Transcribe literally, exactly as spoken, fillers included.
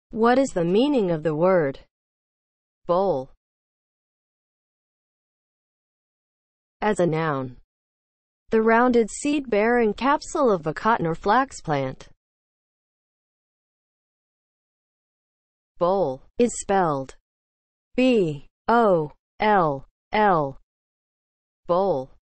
What is the meaning of the word boll as a noun? The rounded seed-bearing capsule of a cotton or flax plant. Boll is spelled B O L L. Boll.